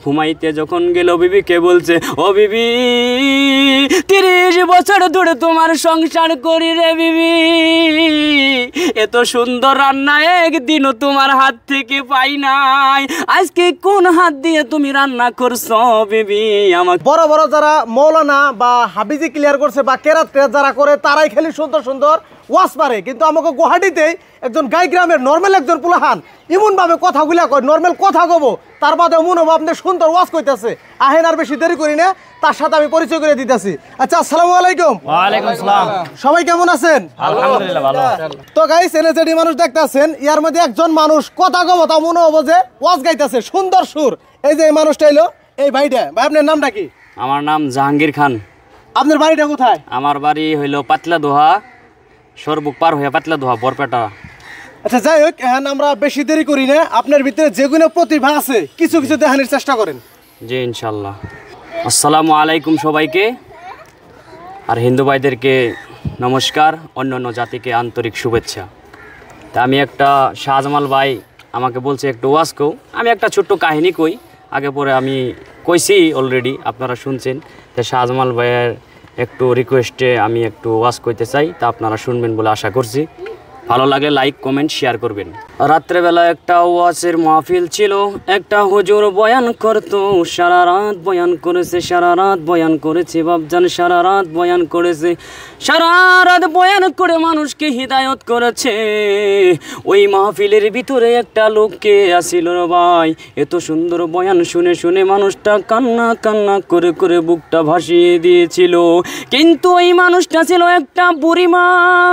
ঘুমাইতে যখন গেল বিবিকে বলছে, ও বিবি 30 বছর ধরে তোমার সংসার করি রে বিবি, এত সুন্দর রান্না একদিনও তোমার হাত থেকে পাই নাই, আজকে কোন হাত দিয়ে তুমি রান্না করছো বিবি? আমাকে বড় বড় যারা মৌলানা বা হাবিজি ক্লিয়ার করছে বা কেরাত যারা করে তারাই খালি সুন্দর সুন্দর ওয়াজ পারে, কিন্তু আমাকে গুয়াহাটিতে একজন গাই গ্রামের নর্মাল একজন পুলাহান এমনভাবে কথাগুলা কয়, নর্মাল কথা কব, তার বাদে মনে হবো আপনি সুন্দর ওয়াজ কইতেছে। আহেন আর বেশি দেরি করি না, তার সাথে আমি পরিচয় করে দিতেছি। আচ্ছা, আসসালামু আলাইকুম। ওয়ালাইকুম আসসালাম। সবাই কেমন আছেন? আলহামদুলিল্লাহ ভালো। তো গাইস, এনএসডি মানুষ দেখতেছেন, ইয়ার মধ্যে একজন মানুষ কথা কব তা মনে হবো যে ওয়াজ গাইতেছে, সুন্দর সুর। এই যে এই মানুষটা এলো, এই ভাইটা। ভাই আপনার নামটা কি? আমার নাম জাহাঙ্গীর খান। আপনার বাড়িটা কোথায়? আমার বাড়ি হইল পাতলা দোহা, সরবুক পার হয়ে পাতলা দোহা, বরপেটা। আচ্ছা, যাই হোক, এখন আমরা বেশি দেরি করি না, আপনার ভিতরে যেগুলো প্রতিভা আছে কিছু কিছু দেখানোর চেষ্টা করেন। জি ইনশাল্লাহ। আসসালামু আলাইকুম সবাইকে, আর হিন্দু ভাইদেরকে নমস্কার, অন্যান্য জাতিকে আন্তরিক শুভেচ্ছা। তা আমি একটা শাহজামাল ভাই আমাকে বলছে একটু ওয়াজ কও, আমি একটা ছোট্ট কাহিনী কই, আগে পরে আমি কইছি অলরেডি, আপনারা শুনছেন। তা শাহজামাল ভাইয়ের একটু রিকোয়েস্টে আমি একটু ওয়াজ কইতে চাই, তা আপনারা শুনবেন বলে আশা করছি। ভালো লাগে লাইক কমেন্ট শেয়ার করবেন। রাত্রেবেলা একটা ওয়াজের মাহফিল ছিল, একটা হুজুর বয়ান করতো, সারা রাত বয়ান করেছে, সারা রাত বয়ান করেছে বাপজান, সারা রাত বয়ান করেছে, সারা রাত বয়ান করে মানুষকে হিদায়ত করেছে। ওই মাহফিলের ভিতরে একটা লোককে আসিল রে ভাই, এত সুন্দর বয়ান শুনে শুনে মানুষটা কান্না কান্না করে করে বুকটা ভাসিয়ে দিয়েছিল। কিন্তু ওই মানুষটা ছিল একটা বুড়িমা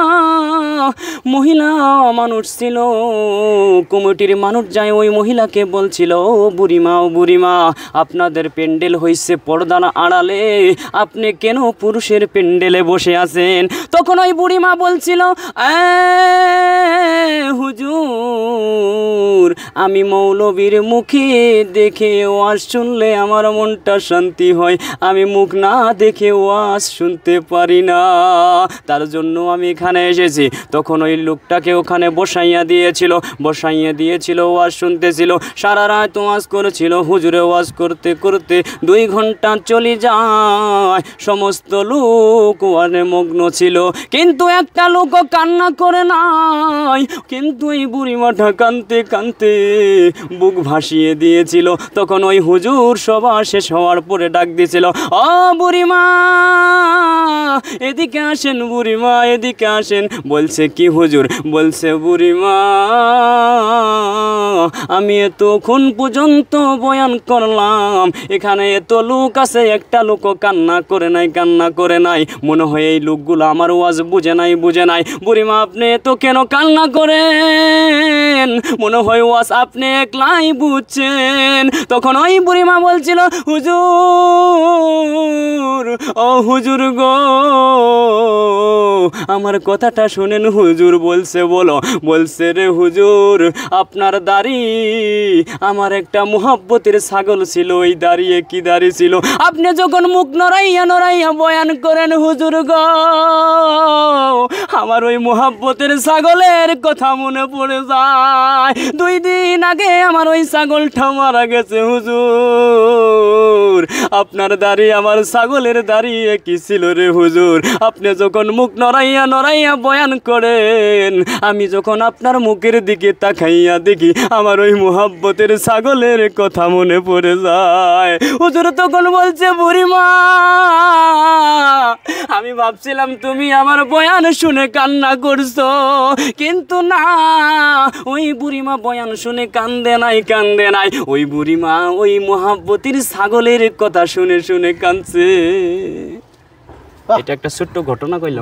মহিলা মানুষ ছিল। কমিটির মানুষ যায় ওই মহিলাকে বলছিল, ও বুড়িমা, ও বুড়িমা, আপনাদের প্যান্ডেল হইছে পর্দার আড়ালে, আপনি কেন পুরুষের প্যান্ডেলে বসে আছেন? তখন ওই বুড়িমা বলছিল, হুজুর, আমি মৌলবীর মুখে দেখে ওয়াজ শুনলে আমার মনটা শান্তি হয়, আমি মুখ না দেখে ওয়াজ শুনতে পারি না, তার জন্য আমি এখানে এসেছি। তখন ওই লোকটাকে ওখানে বসাইয়া দিয়েছিল, ওয়াজ শুনতেছিল, সারা রাত ওয়াজ করেছিল। হুজুরে ওয়াজ করতে করতে 2 ঘন্টা চলে যায়, সমস্ত লোক ওয়াজে মগ্ন ছিল, কিন্তু একটা লোকও কান্না করে নাই। কিন্তু এই বুড়িমাটা কাঁদতে কাঁদতে বুক ভাসিয়ে দিয়েছিল। তখন ওই হুজুর সভা শেষ হওয়ার পরে ডাক দিয়েছিল, ও বুড়িমা, এদিকে আসেন, বুড়িমা এদিকে আসেন। বলছে, কি হুজুর? বলছে, বুড়িমা, আমি এতক্ষণ পর্যন্ত বয়ান করলাম, এখানে এত লোক আছে, একটা লোকও কান্না করে নাই, মনে হয় এই লোকগুলো আমার ওয়াজ বুঝে নাই। বুড়িমা, আপনি তো কেন কান্না করেন? মনে হয় ওয়াজ আপনি একলাই বুঝছেন। তখন ওই বুড়িমা বলছিল, হুজুর, ও হুজুর গো, আমার কথাটা শুনেন। হুজুর বলছে, বলো। বলছে, রে হুজুর, আপনার দাড়ি, আমার একটা মুহাব্বতের ছাগল ছিল, ওই দাঁড়িয়ে কি দাড়ি ছিল, আপনি যখন মুখ নড়াইয়া বয়ান করেন হুজুর গো, আমার ওই মুহাব্বতের ছাগলের কথা মনে পড়ে যায়। 2 দিন আগে আমার ওই ছাগলটা মারা গেছে হুজুর, আপনার দাড়ি আমার ছাগলের দাড়ি কি ছিল রে হুজুর, আপনি যখন মুখ নড়াইয়া বয়ান করেন, আমি যখন আপনার মুখের দিকে তাকাইয়া দেখি, আমার ওই মুহাব্বতের ছাগলের কথা মনে পড়ে যায়। হুজুর তখন বলছে, বুড়িমা, আমি ভাবছিলাম তুমি আমার বয়ান শুনে কান্না করছো, কিন্তু না, ওই বুড়িমা বয়ান শুনে কান্দে নাই। ওই বুড়িমা ওই মুহাব্বতের ছাগলের কথা শুনে শুনে কাঁদছে। এটা একটা ছোট্ট ঘটনা কইলাম।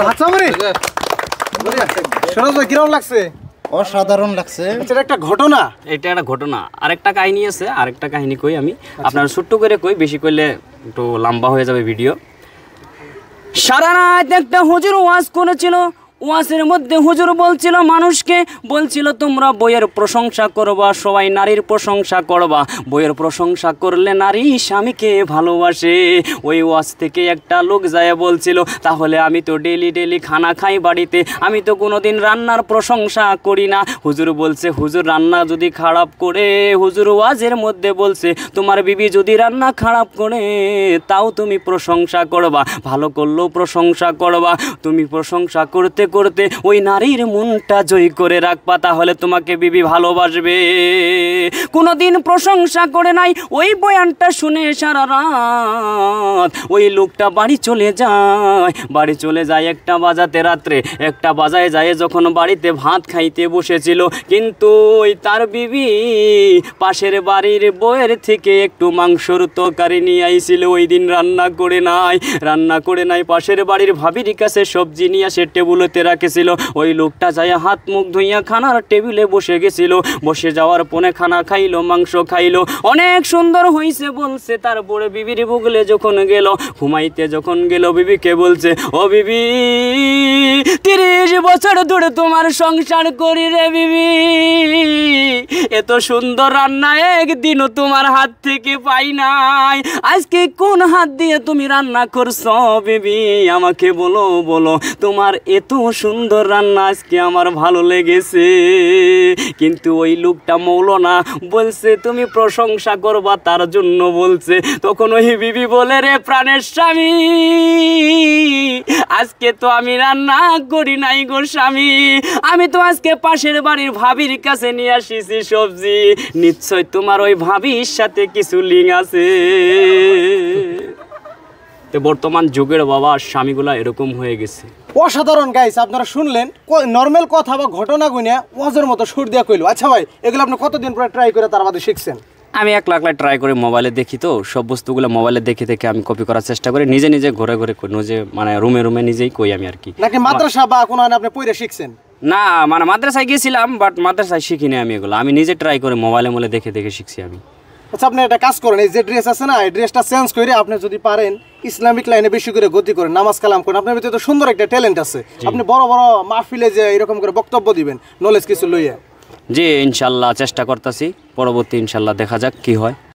কিরকম লাগছে? অসাধারণ লাগছে। এটা একটা ঘটনা। আরেকটা কাহিনী আছে, আরেকটা কাহিনী কই আমি, আপনার ছোট্ট করে কই, বেশি কইলে একটু লম্বা হয়ে যাবে ভিডিও। সারা রাত একটা হুজুর ওয়াজ করেছিল, ওয়াজের মধ্যে হুজুর বলছিল মানুষকে, বলছিল তোমরা বইয়ের প্রশংসা করবা, সবাই নারীর প্রশংসা করবা, বইয়ের প্রশংসা করলে নারী স্বামীকে ভালোবাসে। ওই ওয়াজ থেকে একটা লোক যায় বলছিল তাহলে আমি তো ডেলি খানা খাই বাড়িতে, আমি তো কোনোদিন রান্নার প্রশংসা করি না। হুজুর বলছে হুজুর রান্না যদি খারাপ করে, হুজুর ওয়াজের মধ্যে বলছে তোমার বিবি যদি রান্না খারাপ করে তাও তুমি প্রশংসা করবা, ভালো করলেও প্রশংসা করবা। তুমি প্রশংসা করতে করতে ওই নারীর মনটা জয় করে রাখবা, তাহলে তোমাকে বিবি ভালোবাসবে। কোনোদিন প্রশংসা করে নাই। ওই বয়ানটা শুনে সারা রাত ওই লোকটা বাড়ি চলে যায় 1টা বাজাতে, রাত্রে 1টা বাজায় যায় যখন বাড়িতে ভাত খাইতে বসেছিল, কিন্তু ওই তার বিবি পাশের বাড়ির বউয়ের থেকে একটু মাংসর তরকারি নিয়ে আইছিল। ওই দিন রান্না করে নাই, পাশের বাড়ির ভাবির কাছে সবজি নিয়ে আসে টেবিলেতে রাখেছিল। ওই লোকটা যায় হাত মুখ ধুইয়া খানার টেবিলে বসে গেছিল, বসে যাওয়ার পরে খানা খাইলো, মাংস খাইলো, অনেক সুন্দর হয়েছে বলছে। তারপরে বিবির বুগলে যখন গেল, ঘুমাইতে যখন গেল, বিবিকে বলছে ও বিবি 30 বছর ধরে তোমার সংসার করি রে বিবি, এত সুন্দর রান্না একদিনও তোমার হাত থেকে পাই নাই, আজকে কোন হাত দিয়ে তুমি রান্না করছো বিবি, আমাকে বলো তোমার এত সুন্দর রান্না আজকে আমার ভালো লেগেছে। কিন্তু ওই লোকটা মৌলানা বলছে তুমি প্রশংসা করবা, তার জন্য বলছে। তখন ওই বিবি বলে রে প্রাণের স্বামী, আজকে তো আমি রান্না করি নাই গো স্বামী, আমি তো আজকে পাশের বাড়ির ভাবির কাছে নিয়ে আসিছি সবজি, নিশ্চয় তোমার ওই ভাবির সাথে কিছু লিঙ্ক আছে। তো বর্তমান যুগের বাবা স্বামীগুলা এরকম হয়ে গেছে। অসাধারণ গাইস, আপনারা শুনলেন নর্মাল কথা বা ঘটনা গুনে ওয়াজের মতো সুর দিয়া কইলো। আচ্ছা ভাই, এগুলো আপনি কতদিন পরে ট্রাই করে তার বাদে শিখছেন? আমি 1 লাখ ট্রাই করে মোবাইলে দেখি, তো সব বস্তুগুলো মোবাইলে দেখে আমি কপি করার চেষ্টা করি, নিজে ঘরে কই, মানে রুমে নিজেই কই আমি আর কি। নাকি মাদ্রাসা বা কোনো আপনি পড়ে শিখছেন? না, মানে মাদ্রাসায় গিয়েছিলাম, বাট মাদ্রাসায় শিখিনি আমি এগুলো, আমি নিজে ট্রাই করে মোবাইলে দেখে শিখছি আমি। আচ্ছা, আপনি একটা কাজ করেন, এই যে ড্রেস আছে না, এই ড্রেসটা চেঞ্জ করে আপনি যদি পারেন ইসলামিক লাইনে বেশি করে গতি করেন, নামাজ কালাম করেন, আপনার ভিতরে তো সুন্দর একটা ট্যালেন্ট আছে, আপনি বড় মাহফিলে যে এরকম করে বক্তব্য দিবেন নলেজ কিছু লইয়া। জি ইনশাল্লাহ চেষ্টা করতেছি, পরবর্তী ইনশাল্লাহ দেখা যাক কি হয়।